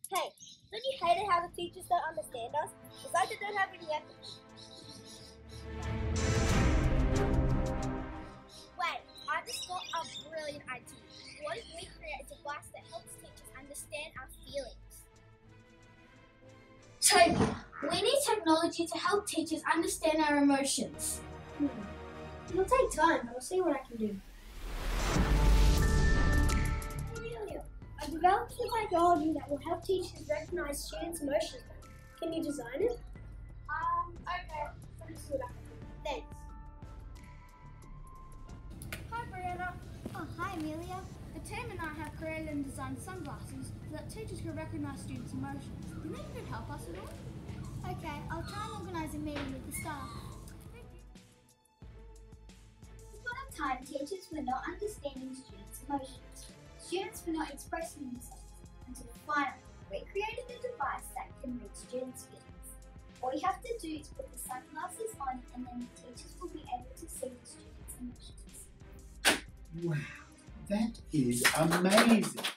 Hey, don't you hate it how the teachers don't understand us? It's like they don't have any empathy. Wait, I just got a brilliant idea. What if we create a device that helps teachers understand our feelings? Toby, we need technology to help teachers understand our emotions. It'll take time, but I'll see what I can do. Amelia, I developed some technology that will help teachers recognize students' emotions. Can you design it? Okay. Let me see what I can do. Thanks. Hi Brianna. Oh, hi Amelia. The team and I have created and designed sunglasses so that teachers can recognise students' emotions. Do you think you could help us at all? Okay, I'll try and organise a meeting with the staff. Upon a time, teachers were not understanding students' emotions. Students were not expressing themselves until finally we created a device that can read students' feelings. All you have to do is put the sunglasses on and then the teachers will be able to see the students' emotions. Wow, that is amazing.